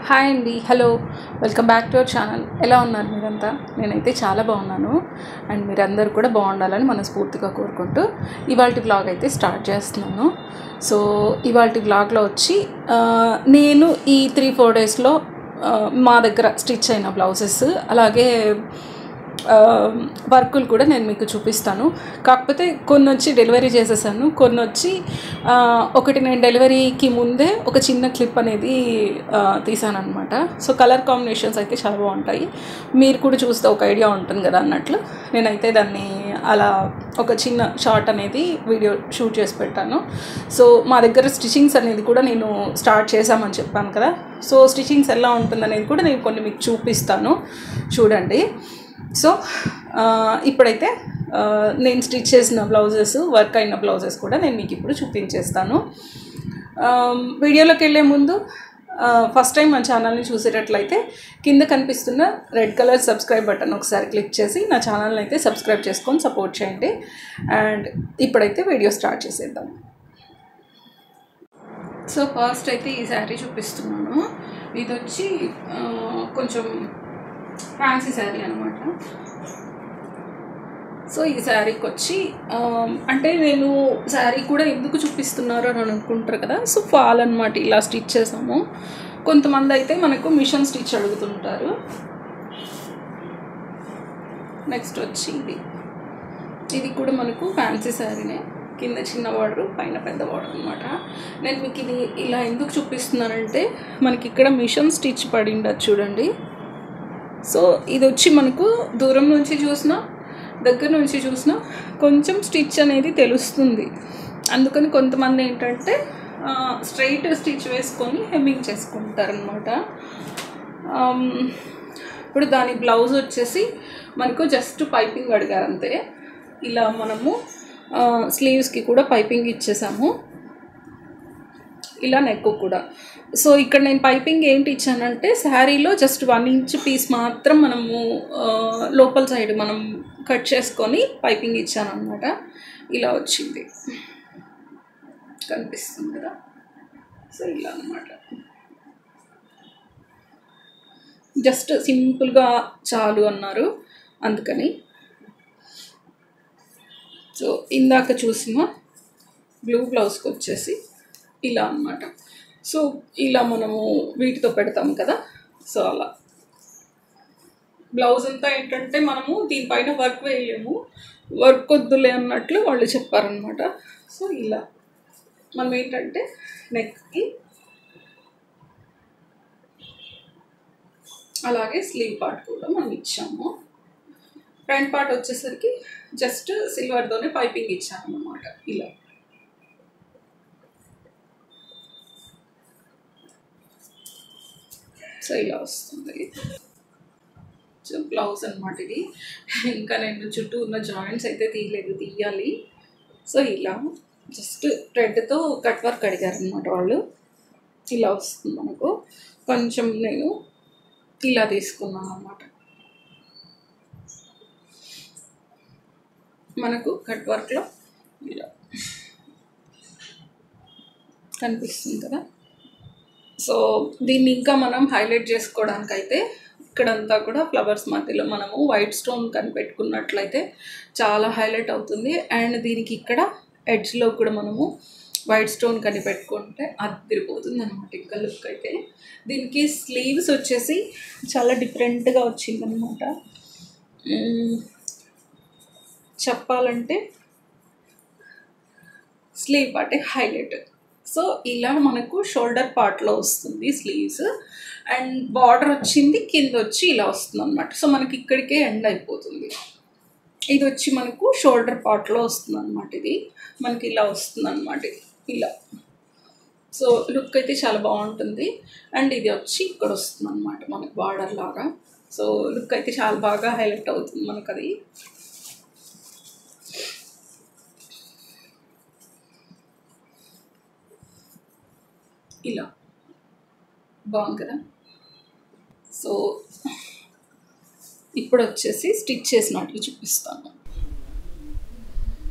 Hi అండి, hello, welcome back to our channel. ఎలా ఉన్నారు మీరంతా? నేనైతే చాలా బాగున్నాను అండ్ మీరందరూ కూడా బాగుండాలని మనస్ఫూర్తిగా కోరుకుంటూ ఇవాళ వ్లాగ్ అయితే స్టార్ట్ చేస్తున్నాను. సో ఇవాళ వ్లాగ్లో వచ్చి నేను ఈ 3-4 డేస్లో మా దగ్గర స్టిచ్ అయిన బ్లౌజెస్ అలాగే వర్కులు కూడా నేను మీకు చూపిస్తాను. కాకపోతే కొన్ని వచ్చి డెలివరీ చేసేసాను, కొన్ని వచ్చి ఒకటి నేను డెలివరీకి ముందే ఒక చిన్న క్లిప్ అనేది తీసాను అనమాట. సో కలర్ కాంబినేషన్స్ అయితే చాలా బాగుంటాయి, మీరు కూడా చూస్తే ఒక ఐడియా ఉంటుంది కదా అన్నట్లు నేనైతే దాన్ని అలా ఒక చిన్న షార్ట్ అనేది వీడియో షూట్ చేసి పెట్టాను. సో మా దగ్గర స్టిచ్చింగ్స్ అనేది కూడా నేను స్టార్ట్ చేశామని చెప్పాను కదా. సో స్టిచ్చింగ్స్ ఎలా ఉంటుందనేది కూడా నేను కొన్ని మీకు చూపిస్తాను, చూడండి. సో ఇప్పుడైతే నేను స్టిచ్ చేసిన బ్లౌజెస్, వర్క్ అయిన బ్లౌజెస్ కూడా నేను మీకు ఇప్పుడు చూపించేస్తాను. వీడియోలోకి వెళ్ళే ముందు ఫస్ట్ టైం మన ఛానల్ని చూసేటట్లయితే కింద కనిపిస్తున్న రెడ్ కలర్ సబ్స్క్రైబ్ బటన్ ఒకసారి క్లిక్ చేసి నా ఛానల్ని అయితే సబ్స్క్రైబ్ చేసుకొని సపోర్ట్ చేయండి. అండ్ ఇప్పుడైతే వీడియో స్టార్ట్ చేసేద్దాం. సో ఫస్ట్ అయితే ఈ శారీ చూపిస్తున్నాను. ఇది వచ్చి కొంచెం ఫ్యాన్సీ శారీ అనమాట. సో ఈ శారీకి వచ్చి అంటే నేను శారీ కూడా ఎందుకు చూపిస్తున్నారు అని అనుకుంటారు కదా. సో ఫాల్ అనమాట, ఇలా స్టిచ్ చేసాము. కొంతమంది అయితే మనకు మిషన్ స్టిచ్ అడుగుతుంటారు. నెక్స్ట్ వచ్చి ఇది కూడా మనకు ఫ్యాన్సీ శారీనే, కింద చిన్న బార్డర్ పైన పెద్ద బార్డర్ అనమాట. నేను మీకు ఇది ఇలా ఎందుకు చూపిస్తున్నానంటే మనకి ఇక్కడ మిషన్ స్టిచ్ పడిండదు చూడండి. సో ఇది వచ్చి మనకు దూరం నుంచి చూసినా దగ్గర నుంచి చూసినా కొంచెం స్టిచ్ అనేది తెలుస్తుంది. అందుకని కొంతమంది ఏంటంటే స్ట్రైట్ స్టిచ్ వేసుకొని హెమ్మింగ్ చేసుకుంటారనమాట. ఇప్పుడు దాని బ్లౌజ్ వచ్చేసి మనకు జస్ట్ పైపింగ్ అడిగారు అంతే. ఇలా మనము స్లీవ్స్కి కూడా పైపింగ్ ఇచ్చేసాము, ఇలా నెక్ కూడా. సో ఇక్కడ నేను పైపింగ్ ఏంటి ఇచ్చానంటే శారీలో జస్ట్ 1 ఇంచ్ పీస్ మాత్రం మనము లోపల సైడ్ మనం కట్ చేసుకొని పైపింగ్ ఇచ్చాను అనమాట. ఇలా వచ్చింది, కనిపిస్తుంది కదా. సో ఇలా అనమాట, జస్ట్ సింపుల్గా చాలు అన్నారు అందుకని. సో ఇందాక చూసిన బ్లూ బ్లౌజ్కి వచ్చేసి ఇలా అన్నమాట. సో ఇలా మనము వీటితో పెడతాం కదా. సో అలా బ్లౌజ్ అంతా ఏంటంటే మనము దీనిపైన వర్క్ వేయలేము, వర్క్ వద్దులే అన్నట్లు వాళ్ళు చెప్పారనమాట. సో ఇలా మనం ఏంటంటే నెక్కి అలాగే స్లీవ్ పార్ట్ కూడా మనం ఇచ్చాము. ఫ్రంట్ పార్ట్ వచ్చేసరికి జస్ట్ సిల్వర్తోనే పైపింగ్ ఇచ్చాము అన్నమాట. ఇలా సో ఇలా వస్తుంది. సో బ్లౌజ్ అనమాట ఇది. ఇంకా నేను చుట్టూ ఉన్న జాయింట్స్ అయితే తీయాలి. సో ఇలా జస్ట్ థ్రెడ్తో కట్ వర్క్ అడిగారు అనమాట వాళ్ళు. ఇలా వస్తుంది మనకు. కొంచెం నేను ఇలా తీసుకున్నాను అనమాట. మనకు కట్ వర్క్లో ఇలా కనిపిస్తుంది కదా. సో దీన్ని ఇంకా మనం హైలైట్ చేసుకోవడానికైతే ఇక్కడంతా కూడా ఫ్లవర్స్ మధ్యలో మనము వైట్ స్టోన్ కనిపెట్టుకున్నట్లయితే చాలా హైలైట్ అవుతుంది. అండ్ దీనికి ఇక్కడ ఎడ్జ్లో కూడా మనము వైట్ స్టోన్ కనిపెట్టుకుంటే అదిరిపోతుంది అనమాట ఇంకా లుక్ అయితే. దీనికి స్లీవ్స్ వచ్చేసి చాలా డిఫరెంట్గా వచ్చిందనమాట. చెప్పాలంటే స్లీవ్ పార్టే హైలైట్. సో ఇలా మనకు షోల్డర్ పార్ట్లో వస్తుంది స్లీవ్స్, అండ్ బార్డర్ వచ్చింది కింద వచ్చి ఇలా వస్తుంది అనమాట. సో మనకి ఇక్కడికే ఎండ్ అయిపోతుంది. ఇది వచ్చి మనకు షోల్డర్ పార్ట్లో వస్తుంది అనమాట. ఇది మనకి ఇలా వస్తుంది అనమాట, ఇలా. సో లుక్ అయితే చాలా బాగుంటుంది. అండ్ ఇది వచ్చి ఇక్కడ వస్తుంది అనమాట మనకు బార్డర్ లాగా. సో లుక్ అయితే చాలా బాగా హైలైట్ అవుతుంది మనకు అది. ఇలా బాగుంది కదా. సో ఇప్పుడు వచ్చేసి స్టిచ్ చేసినట్లు చూపిస్తాను.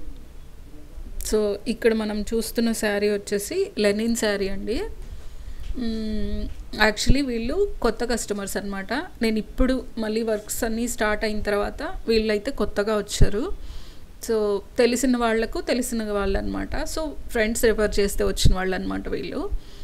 సో ఇక్కడ మనం చూస్తున్న శారీ వచ్చేసి లెనిన్ శారీ అండి. యాక్చువల్లీ వీళ్ళు కొత్త కస్టమర్స్ అనమాట. నేను ఇప్పుడు మళ్ళీ వర్క్స్ అన్నీ స్టార్ట్ అయిన తర్వాత వీళ్ళైతే కొత్తగా వచ్చారు. సో తెలిసిన వాళ్ళు అనమాట. సో ఫ్రెండ్స్ రెఫర్ చేస్తే వచ్చిన వాళ్ళు అనమాట వీళ్ళు.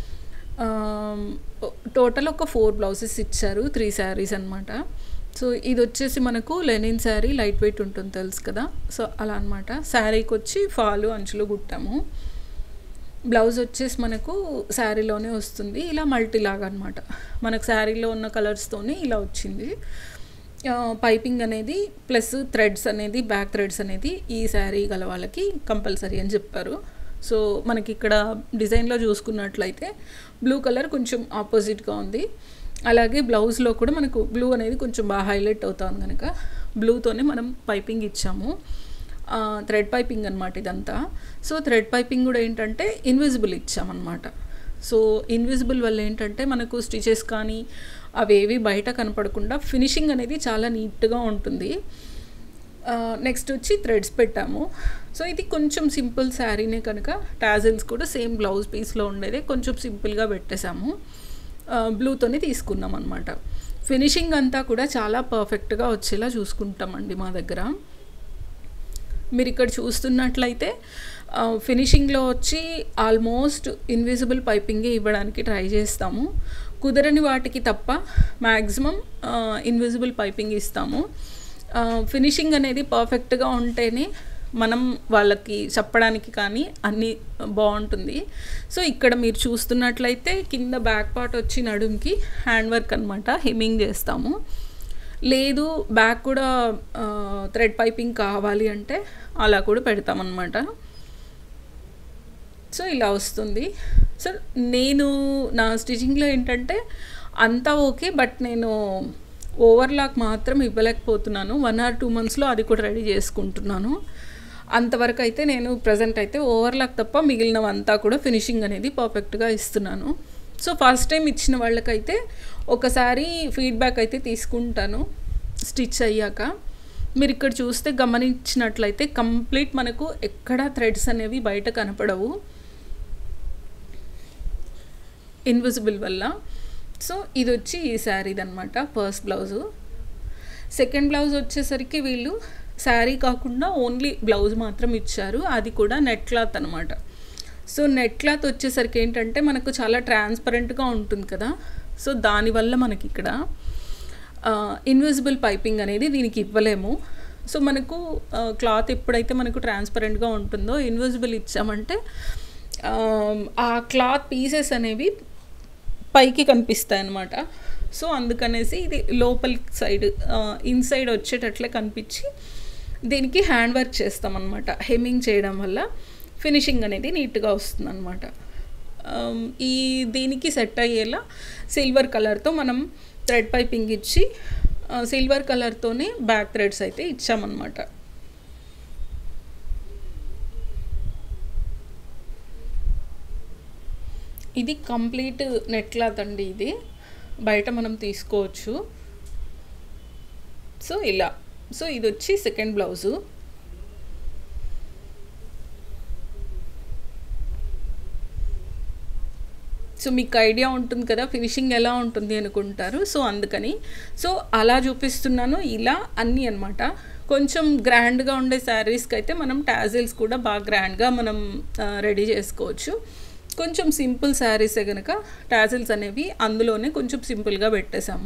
టోటల్ ఒక 4 బ్లౌజెస్ ఇచ్చారు, 3 శారీస్ అనమాట. సో ఇది వచ్చేసి మనకు లెనిన్ శారీ, లైట్ వెయిట్ ఉంటుంది తెలుసు కదా. సో అలా అనమాట. శారీకి వచ్చి ఫాలు అంచులు కుట్టాము. బ్లౌజ్ వచ్చేసి మనకు శారీలోనే వస్తుంది, ఇలా మల్టీలాగా అనమాట. మనకు శారీలో ఉన్న కలర్స్తోనే ఇలా వచ్చింది. పైపింగ్ అనేది ప్లస్ థ్రెడ్స్ అనేది, బ్యాక్ థ్రెడ్స్ అనేది ఈ శారీ గల వాళ్ళకి కంపల్సరీ అని చెప్పారు. సో మనకి ఇక్కడ డిజైన్లో చూసుకున్నట్లయితే బ్లూ కలర్ కొంచెం ఆపోజిట్గా ఉంది. అలాగే బ్లౌజ్లో కూడా మనకు బ్లూ అనేది కొంచెం బాగా హైలైట్ అవుతుంది కనుక బ్లూతోనే మనం పైపింగ్ ఇచ్చాము. థ్రెడ్ పైపింగ్ అనమాట ఇదంతా. సో థ్రెడ్ పైపింగ్ కూడా ఏంటంటే ఇన్విజిబుల్ ఇచ్చామన్నమాట. సో ఇన్విజిబుల్ వల్ల ఏంటంటే మనకు స్టిచెస్ కానీ అవేవి బయట కనపడకుండా ఫినిషింగ్ అనేది చాలా నీట్గా ఉంటుంది. నెక్స్ట్ వచ్చి థ్రెడ్స్ పెట్టాము. సో ఇది కొంచెం సింపుల్ శారీనే కనుక టాజిల్స్ కూడా సేమ్ బ్లౌజ్ పీస్లో ఉండేదే కొంచెం సింపుల్గా పెట్టేశాము. బ్లూతోనే తీసుకున్నాం అనమాట. ఫినిషింగ్ అంతా కూడా చాలా పర్ఫెక్ట్గా వచ్చేలా చూసుకుంటామండి మా దగ్గర. మీరు ఇక్కడ చూస్తున్నట్లయితే ఫినిషింగ్లో వచ్చి ఆల్మోస్ట్ ఇన్విజిబుల్ పైపింగే ఇవ్వడానికి ట్రై చేస్తాము. కుదరని వాటికి తప్ప మ్యాక్సిమం ఇన్విజిబుల్ పైపింగ్ ఇస్తాము. ఫినిషింగ్ అనేది పర్ఫెక్ట్గా ఉంటేనే మనం వాళ్ళకి చెప్పడానికి కానీ అన్నీ బాగుంటుంది. సో ఇక్కడ మీరు చూస్తున్నట్లయితే కింద బ్యాక్ పార్ట్ వచ్చి నడుంకి హ్యాండ్ వర్క్ అనమాట, హెమ్మింగ్ చేస్తాము. లేదు బ్యాక్ కూడా థ్రెడ్ పైపింగ్ కావాలి అంటే అలా కూడా పెడతామన్నమాట. సో ఇలా వస్తుంది. సో నేను నా స్టిచ్చింగ్లో ఏంటంటే అంతా ఓకే, బట్ నేను ఓవర్లాక్ మాత్రం ఇవ్వలేకపోతున్నాను. 1 or 2 monthsలో అది కూడా రెడీ చేసుకుంటున్నాను. అంతవరకు అయితే నేను ప్రజెంట్ అయితే ఓవర్లాక్ తప్ప మిగిలినవంతా కూడా ఫినిషింగ్ అనేది పర్ఫెక్ట్గా ఇస్తున్నాను. సో ఫస్ట్ టైం ఇచ్చిన వాళ్ళకైతే ఒకసారి ఫీడ్బ్యాక్ అయితే తీసుకుంటాను స్టిచ్ అయ్యాక. మీరు ఇక్కడ చూస్తే గమనించినట్లయితే కంప్లీట్ మనకు ఎక్కడ థ్రెడ్స్ అనేవి బయట కనపడవు ఇన్విజిబుల్ వల్ల. సో ఇది వచ్చి ఈ శారీది అనమాట ఫస్ట్ బ్లౌజు. సెకండ్ బ్లౌజ్ వచ్చేసరికి వీళ్ళు శారీ కాకుండా ఓన్లీ బ్లౌజ్ మాత్రం ఇచ్చారు, అది కూడా నెట్ క్లాత్ అనమాట. సో నెట్ క్లాత్ వచ్చేసరికి ఏంటంటే మనకు చాలా ట్రాన్స్పరెంట్గా ఉంటుంది కదా. సో దానివల్ల మనకి ఇక్కడ ఇన్విజిబుల్ పైపింగ్ అనేది దీనికి ఇవ్వలేము. సో మనకు క్లాత్ ఎప్పుడైతే మనకు ట్రాన్స్పరెంట్గా ఉంటుందో ఇన్విజిబుల్ ఇచ్చామంటే ఆ క్లాత్ పీసెస్ అనేవి పైకి కనిపిస్తాయి అన్నమాట. సో అందుకనేసి ఇది లోపలి సైడ్ ఇన్సైడ్ వచ్చేటట్లే కనిపించి దీనికి హ్యాండ్ వర్క్ చేస్తామన్నమాట. హెమ్మింగ్ చేయడం వల్ల ఫినిషింగ్ అనేది నీట్గా వస్తుంది అనమాట. ఈ దీనికి సెట్ అయ్యేలా సిల్వర్ కలర్తో మనం థ్రెడ్ పైపింగ్ ఇచ్చి సిల్వర్ కలర్తోనే బ్యాక్ థ్రెడ్స్ అయితే ఇచ్చామన్నమాట. ఇది కంప్లీట్ నెట్ క్లాత్ అండి, ఇది బయట మనం తీసుకోవచ్చు. సో ఇలా. సో ఇది వచ్చి సెకండ్ బ్లౌజు. సో మీకు ఐడియా ఉంటుంది కదా ఫినిషింగ్ ఎలా ఉంటుంది అనుకుంటారు. సో అందుకని సో అలా చూపిస్తున్నాను. ఇలా అన్నీ అనమాట. కొంచెం గ్రాండ్గా ఉండే శారీస్కి అయితే మనం టాజిల్స్ కూడా బాగా గ్రాండ్గా మనం రెడీ చేసుకోవచ్చు. కొంచెం సింపుల్ శారీసే కనుక టాజిల్స్ అనేవి అందులోనే కొంచెం సింపుల్గా పెట్టేశాము.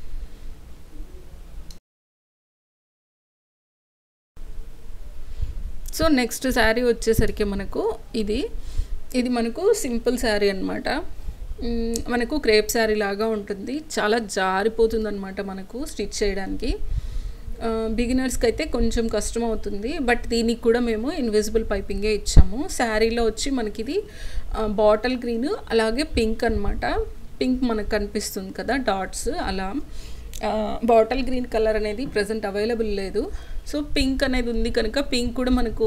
సో నెక్స్ట్ శారీ వచ్చేసరికి మనకు ఇది మనకు సింపుల్ శారీ అనమాట. మనకు క్రేప్ శారీ లాగా ఉంటుంది, చాలా జారిపోతుంది అనమాట మనకు స్టిచ్ చేయడానికి. బిగినర్స్కి అయితే కొంచెం కష్టం అవుతుంది, బట్ దీనికి కూడా మేము ఇన్విజిబుల్ పైపింగే ఇచ్చాము. శారీలో వచ్చి మనకి ఇది బాటిల్ గ్రీన్ అలాగే పింక్ అనమాట. పింక్ మనకు కనిపిస్తుంది కదా డాట్స్, అలా బాటిల్ గ్రీన్ కలర్ అనేది ప్రజెంట్ అవైలబుల్ లేదు. సో పింక్ అనేది ఉంది కనుక పింక్ కూడా మనకు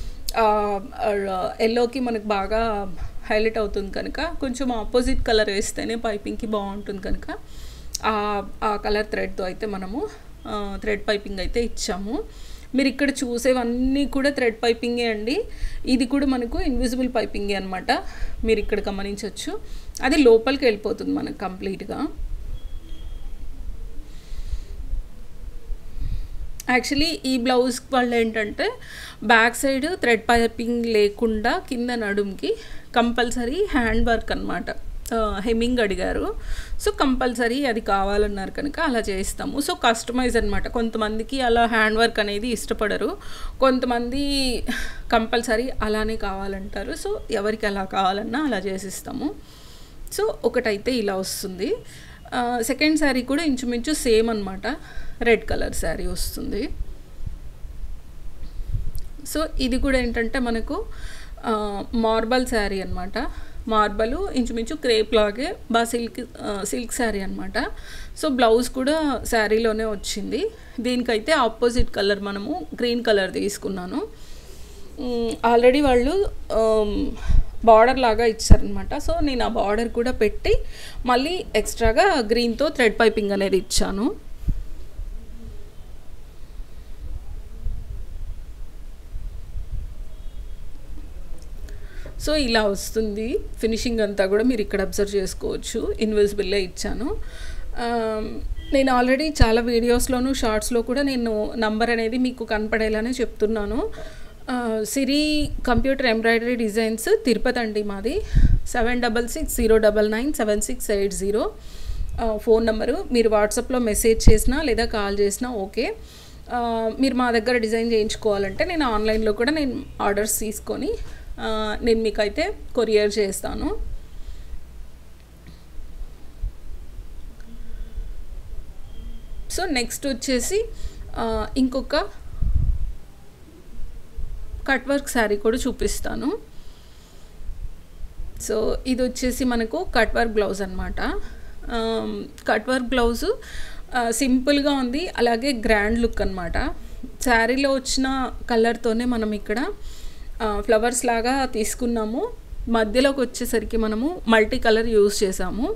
ఎల్లోకి మనకు బాగా హైలైట్ అవుతుంది కనుక కొంచెం ఆపోజిట్ కలర్ వేస్తేనే పైపింగ్కి బాగుంటుంది కనుక ఆ కలర్ థ్రెడ్తో అయితే మనము థ్రెడ్ పైపింగ్ అయితే ఇచ్చాము. మీరు ఇక్కడ చూసేవన్నీ కూడా థ్రెడ్ పైపింగే అండి. ఇది కూడా మనకు ఇన్విజిబుల్ పైపింగే అనమాట, మీరు ఇక్కడ గమనించవచ్చు. అది లోపలికి వెళ్ళిపోతుంది మనకు కంప్లీట్గా. యాక్చువల్లీ ఈ బ్లౌజ్ వాళ్ళు ఏంటంటే బ్యాక్ సైడ్ థ్రెడ్ పైపింగ్ లేకుండా కింద నడుముకి కంపల్సరీ హ్యాండ్ వర్క్ అనమాట, హెమ్మింగ్ అడిగారు. సో కంపల్సరీ అది కావాలన్నారు కనుక అలా చేస్తాము. సో కస్టమైజ్ అనమాట. కొంతమందికి అలా హ్యాండ్ వర్క్ అనేది ఇష్టపడరు, కొంతమంది కంపల్సరీ అలానే కావాలంటారు. సో ఎవరికి అలా కావాలన్నా అలా చేసిస్తాము. సో ఒకటైతే ఇలా వస్తుంది. సెకండ్ శారీ కూడా ఇంచుమించు సేమ్ అనమాట, రెడ్ కలర్ శారీ వస్తుంది. సో ఇది కూడా ఏంటంటే మనకు మార్బల్ శారీ అనమాట. మార్బల్ ఇంచుమించు క్రేప్ లాగే బాగా సిల్క్ శారీ అనమాట. సో బ్లౌజ్ కూడా శారీలోనే వచ్చింది. దీనికైతే ఆపోజిట్ కలర్ మనము గ్రీన్ కలర్ తీసుకున్నాను. ఆల్రెడీ వాళ్ళు బార్డర్ లాగా ఇచ్చారనమాట. సో నేను ఆ బార్డర్ కూడా పెట్టి మళ్ళీ ఎక్స్ట్రాగా గ్రీన్తో థ్రెడ్ పైపింగ్ అనేది ఇచ్చాను. సో ఇలా వస్తుంది ఫినిషింగ్ అంతా కూడా మీరు ఇక్కడ అబ్జర్వ్ చేసుకోవచ్చు. ఇన్విజిబుల్లే ఇచ్చాను. నేను ఆల్రెడీ చాలా వీడియోస్లోను షార్ట్స్లో కూడా నేను నంబర్ అనేది మీకు కనపడేలానే చెప్తున్నాను. Siri computer embroidery designs Tirupati అండి మాది. 7660997680 ఫోన్ నెంబరు. మీరు వాట్సాప్లో మెసేజ్ చేసినా లేదా కాల్ చేసినా ఓకే. మీరు మా దగ్గర డిజైన్ చేయించుకోవాలంటే నేను ఆన్లైన్లో కూడా నేను ఆర్డర్స్ తీసుకొని నేను మీకైతే కొరియర్ చేస్తాను. సో నెక్స్ట్ వచ్చేసి ఇంకొక కట్ వర్క్ శారీ కూడా చూపిస్తాను. సో ఇది వచ్చేసి మనకు కట్ వర్క్ బ్లౌజ్ అనమాట. కట్ వర్క్ బ్లౌజు సింపుల్గా ఉంది, అలాగే గ్రాండ్ లుక్ అనమాట. శారీలో వచ్చిన కలర్తోనే మనం ఇక్కడ ఫ్లవర్స్ లాగా తీసుకున్నాము. మధ్యలోకి వచ్చేసరికి మనము మల్టీ కలర్ యూజ్ చేసాము.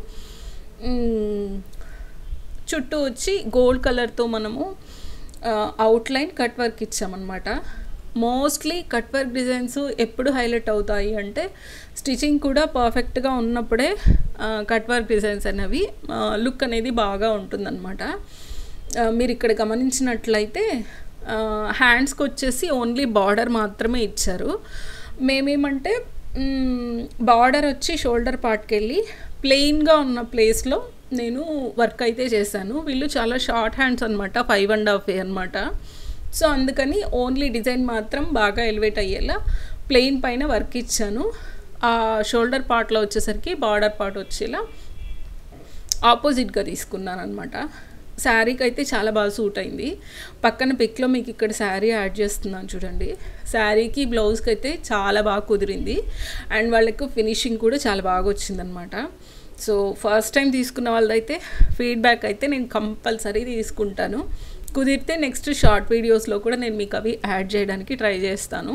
చుట్టూ వచ్చి గోల్డ్ కలర్తో మనము అవుట్లైన్ కట్ వర్క్ ఇచ్చామన్నమాట. మోస్ట్లీ కట్ వర్క్ డిజైన్స్ ఎప్పుడు హైలైట్ అవుతాయి అంటే స్టిచ్చింగ్ కూడా పర్ఫెక్ట్గా ఉన్నప్పుడే కట్ వర్క్ డిజైన్స్ అనేవి లుక్ అనేది బాగా ఉంటుందన్నమాట. మీరు ఇక్కడ గమనించినట్లయితే హ్యాండ్స్కి వచ్చేసి ఓన్లీ బార్డర్ మాత్రమే ఇచ్చారు. మేమేమంటే బార్డర్ వచ్చి షోల్డర్ పార్ట్కి వెళ్ళి ప్లెయిన్గా ఉన్న ప్లేస్లో నేను వర్క్ అయితే చేశాను. వీళ్ళు చాలా షార్ట్ హ్యాండ్స్ అనమాట, 5.5 అనమాట. సో అందుకని ఓన్లీ డిజైన్ మాత్రం బాగా ఎలివేట్ అయ్యేలా ప్లెయిన్ పైన వర్క్ ఇచ్చాను. ఆ షోల్డర్ పార్ట్లో వచ్చేసరికి బార్డర్ పార్ట్ వచ్చేలా ఆపోజిట్గా తీసుకున్నాను అనమాట. శారీకి అయితే చాలా బాగా సూట్ అయింది. పక్కన పిక్లో మీకు ఇక్కడ శారీ యాడ్ చేస్తున్నాను చూడండి. శారీకి బ్లౌజ్కి అయితే చాలా బాగా కుదిరింది అండ్ వాళ్ళకు ఫినిషింగ్ కూడా చాలా బాగా వచ్చిందనమాట. సో ఫస్ట్ టైం తీసుకున్న వాళ్ళదైతే ఫీడ్బ్యాక్ అయితే నేను కంపల్సరీ తీసుకుంటాను. కుదిరితే నెక్స్ట్ షార్ట్ వీడియోస్లో కూడా నేను మీకు అవి యాడ్ చేయడానికి ట్రై చేస్తాను.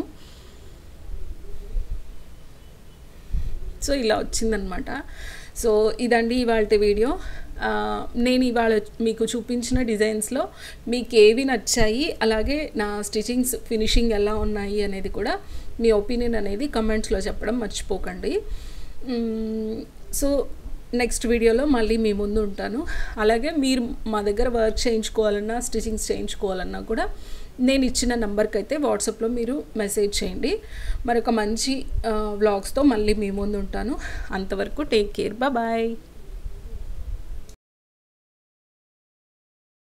సో ఇలా వచ్చిందనమాట. సో ఇదండి ఇవాళ వీడియో. నేను ఇవాళ మీకు చూపించిన డిజైన్స్లో మీకు ఏవి నచ్చాయి, అలాగే నా స్టిచ్చింగ్స్ ఫినిషింగ్ ఎలా ఉన్నాయి అనేది కూడా మీ ఒపీనియన్ అనేది కమెంట్స్లో చెప్పడం మర్చిపోకండి. సో నెక్స్ట్ వీడియోలో మళ్ళీ మీ ముందు ఉంటాను. అలాగే మీరు మా దగ్గర వర్క్ చేయించుకోవాలన్నా స్టిచ్చింగ్స్ చేయించుకోవాలన్నా కూడా నేను ఇచ్చిన నెంబర్కి అయితే వాట్సాప్లో మీరు మెసేజ్ చేయండి. మరొక మంచి వ్లాగ్స్తో మళ్ళీ మీ ముందు ఉంటాను. అంతవరకు టేక్ కేర్, బాయ్.